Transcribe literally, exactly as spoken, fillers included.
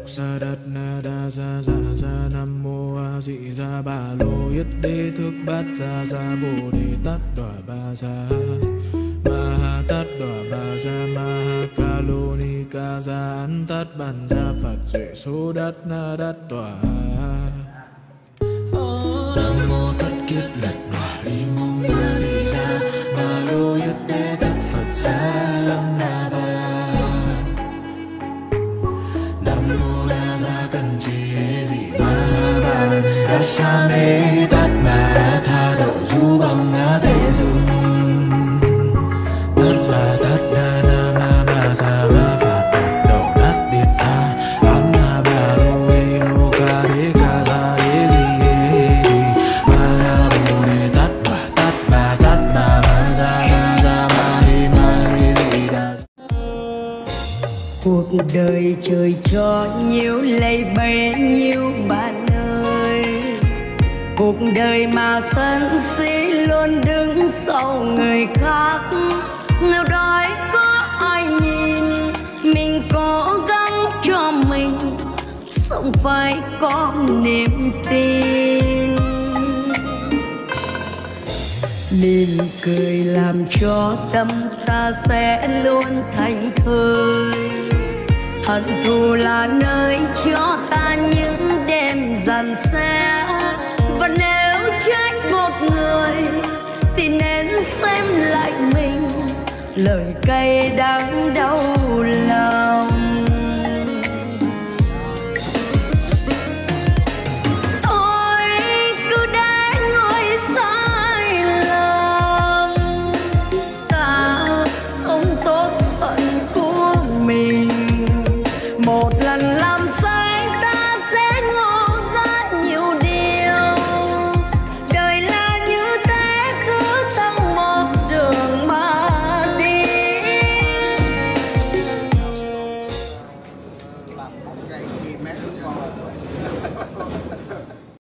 sa đất na đa sa sa sa nam mô a di sa ba lô yết đế thức bát sa sa bồ đề tát đọa ba sa ma ha tát đọa ba sa ma ha ca lô ni ca sa an tát bàn sa phật duệ số đất na đất tọa. Nam mô Tất Kiết Lật Đọa Y Mông A Di Đà Ba Lô Yết Đế Thức Phật Sa Lâm Na Ba. Nam mô La Gia Cần Trì Hê Dị Ma Ba Đa Sa Mê Tát Bà Tha Độ Du Bằng Á Thế Dung Tát Bà Tát Đa Na Ma Ba Sa Ma Phạt Độ Đát Tiệt Tha Án Na Ba Lô Hê Nô Ca Đế Ca Gia Đế Di Hê Di Ma Bồ Đề Tát Bà Tát Bà Tát Bà Ma Gia Gia Gia Ma Hê Ma Hê Di Đà. Cuộc đời trời cho nhiều lây bấy nhiêu bạn ơi, cuộc đời mà sân si luôn đứng sau người khác. Nếu đói có ai nhìn mình cố gắng cho mình, sống phải có niềm tin. Mỉm cười làm cho tâm ta sẽ luôn thành thơi. Hận thù là nơi cho ta những đêm dằn xé. Và nếu trách một người thì nên xem lại mình, lời cay đắng đau lòng.